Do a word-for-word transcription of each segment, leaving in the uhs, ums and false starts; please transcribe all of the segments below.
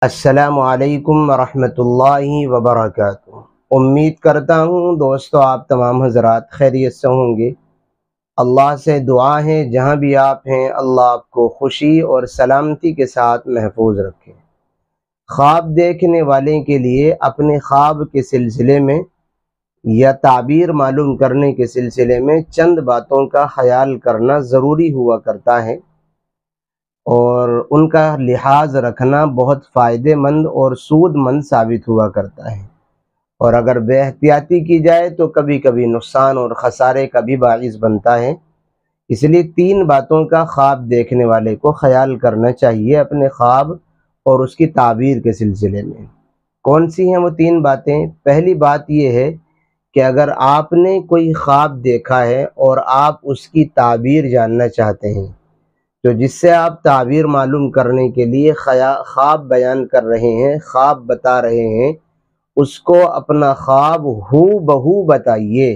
السلام علیکم ورحمۃ اللہ وبرکاتہ۔ امید کرتا ہوں دوستو آپ تمام حضرات خیریت سے ہوں گے۔ اللہ سے دعا ہے جہاں بھی آپ ہیں اللہ آپ کو خوشی اور سلامتی کے ساتھ محفوظ رکھے۔ خواب دیکھنے والے کے لیے اپنے خواب کے سلسلے میں یا تعبیر معلوم کرنے کے سلسلے میں چند باتوں کا خیال کرنا ضروری ہوا کرتا ہے، اور ان کا لحاظ رکھنا بہت فائدہ مند اور سود مند ثابت ہوا کرتا ہے، اور اگر بے احتیاطی کی جائے تو کبھی کبھی نقصان اور خسارے کا بھی باعث بنتا ہے۔ اس لیے تین باتوں کا خواب دیکھنے والے کو خیال کرنا چاہیے اپنے خواب اور اس کی تعبیر کے سلسلے میں۔ کون سی ہیں وہ تین باتیں؟ پہلی بات یہ ہے کہ اگر آپ نے کوئی خواب دیکھا ہے اور آپ اس کی تعبیر جاننا چاہتے ہیں، تو جس سے آپ تعبیر معلوم کرنے کے لیے خواب بیان کر رہے ہیں، خواب بتا رہے ہیں، اس کو اپنا خواب ہو بہو بتائیے،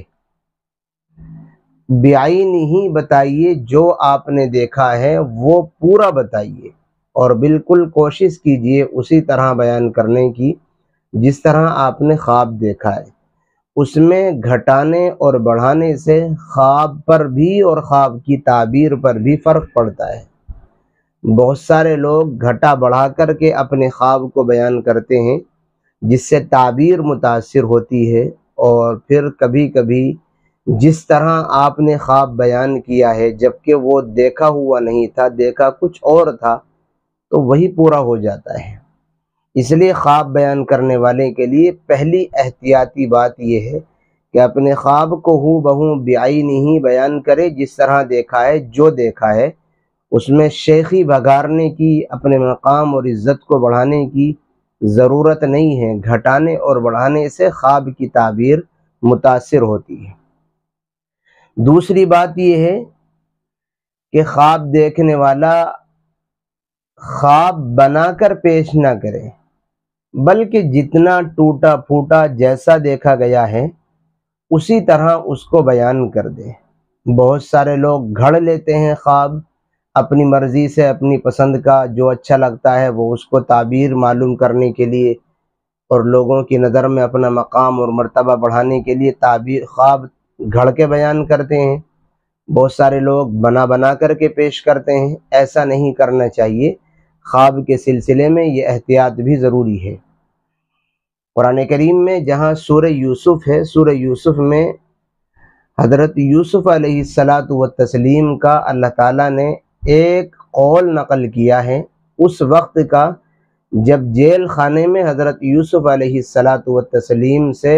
بعین ہی بتائیے، جو آپ نے دیکھا ہے وہ پورا بتائیے، اور بالکل کوشش کیجئے اسی طرح بیان کرنے کی جس طرح آپ نے خواب دیکھا ہے۔ اس میں گھٹانے اور بڑھانے سے خواب پر بھی اور خواب کی تعبیر پر بھی فرق پڑتا ہے۔ بہت سارے لوگ گھٹا بڑھا کر کے اپنے خواب کو بیان کرتے ہیں، جس سے تعبیر متاثر ہوتی ہے، اور پھر کبھی کبھی جس طرح آپ نے خواب بیان کیا ہے جبکہ وہ دیکھا ہوا نہیں تھا، دیکھا کچھ اور تھا، تو وہی پورا ہو جاتا ہے۔ اس لیے خواب بیان کرنے والے کے لیے پہلی احتیاطی بات یہ ہے کہ اپنے خواب کو ہو بہو بعین ہی بیان کرے، جس طرح دیکھا ہے، جو دیکھا ہے۔ اس میں شیخی بھگارنے کی، اپنے مقام اور عزت کو بڑھانے کی ضرورت نہیں ہے۔ گھٹانے اور بڑھانے سے خواب کی تعبیر متاثر ہوتی ہے۔ دوسری بات یہ ہے کہ خواب دیکھنے والا خواب بنا کر پیش نہ کرے، بلکہ جتنا ٹوٹا پھوٹا جیسا دیکھا گیا ہے اسی طرح اس کو بیان کر دے۔ بہت سارے لوگ گھڑ لیتے ہیں خواب اپنی مرضی سے، اپنی پسند کا، جو اچھا لگتا ہے وہ اس کو تعبیر معلوم کرنے کے لیے اور لوگوں کی نظر میں اپنا مقام اور مرتبہ بڑھانے کے لیے تعبیر خواب گھڑ کے بیان کرتے ہیں۔ بہت سارے لوگ بنا بنا کر کے پیش کرتے ہیں۔ ایسا نہیں کرنا چاہیے۔ خواب کے سلسلے میں یہ احتیاط بھی ضروری ہے۔ قرآن کریم میں جہاں سورہ یوسف ہے، سورہ یوسف میں حضرت یوسف علیہ الصلاۃ والتسلیم کا اللہ تعالیٰ نے ایک قول نقل کیا ہے، اس وقت کا جب جیل خانے میں حضرت یوسف علیہ الصلاۃ والتسلیم سے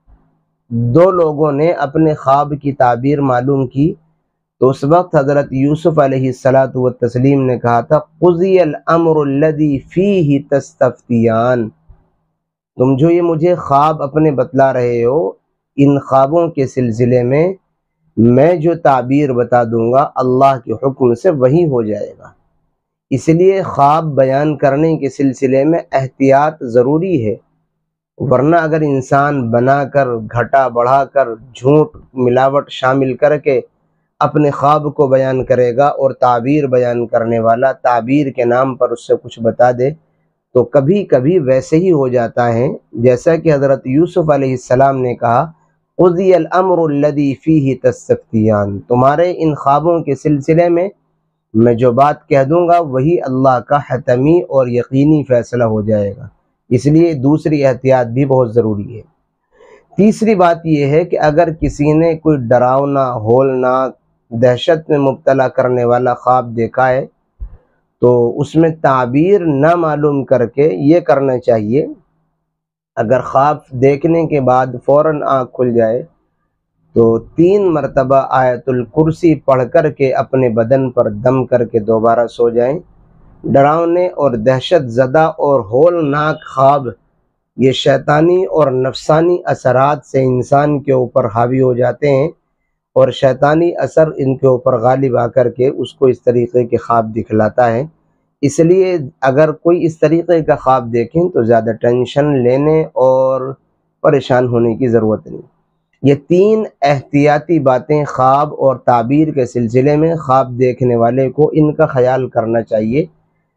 دو لوگوں نے اپنے خواب کی تعبیر معلوم کی، تو اس وقت حضرت یوسف علیہ الصلاۃ والتسلیم نے کہا تھا قضی الامر الذی فیہ تستفتیان، تم جو یہ مجھے خواب اپنے بتلا رہے ہو، ان خوابوں کے سلسلے میں میں جو تعبیر بتا دوں گا اللہ کے حکم سے وہی ہو جائے گا۔ اس لیے خواب بیان کرنے کے سلسلے میں احتیاط ضروری ہے، ورنہ اگر انسان بنا کر، گھٹا بڑھا کر، جھوٹ ملاوٹ شامل کر کے اپنے خواب کو بیان کرے گا، اور تعبیر بیان کرنے والا تعبیر کے نام پر اس سے کچھ بتا دے، تو کبھی کبھی ویسے ہی ہو جاتا ہے جیسا کہ حضرت یوسف علیہ السلام نے کہا قضی الامر الذی فیہ تستفتیان، تمہارے ان خوابوں کے سلسلے میں میں جو بات کہہ دوں گا وہی اللہ کا حتمی اور یقینی فیصلہ ہو جائے گا۔ اس لیے دوسری احتیاط بھی بہت ضروری ہے۔ تیسری بات یہ ہے کہ اگر کسی نے کوئی ڈراؤنا، ہولناک، دہشت میں مبتلا کرنے والا خواب دیکھا ہے تو اس میں تعبیر نہ معلوم کر کے یہ کرنا چاہیے، اگر خواب دیکھنے کے بعد فوراً آنکھ کھل جائے تو تین مرتبہ آیت الکرسی پڑھ کر کے اپنے بدن پر دم کر کے دوبارہ سو جائیں۔ ڈراؤنے اور دہشت زدہ اور ہولناک خواب یہ شیطانی اور نفسانی اثرات سے انسان کے اوپر حاوی ہو جاتے ہیں، اور شیطانی اثر ان کے اوپر غالب آ کر کے اس کو اس طریقے کے خواب دکھلاتا ہے۔ اس لیے اگر کوئی اس طریقے کا خواب دیکھیں تو زیادہ ٹینشن لینے اور پریشان ہونے کی ضرورت نہیں۔ یہ تین احتیاطی باتیں خواب اور تعبیر کے سلسلے میں خواب دیکھنے والے کو ان کا خیال کرنا چاہیے،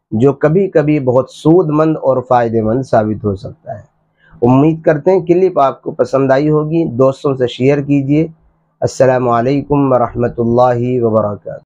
جو کبھی کبھی بہت سود مند اور فائدہ مند ثابت ہو سکتا ہے۔ امید کرتے ہیں کلپ آپ کو پسند آئی ہوگی، دوستوں سے شیئر کیجیے۔ السلام علیکم ورحمۃ اللہ وبرکاتہ۔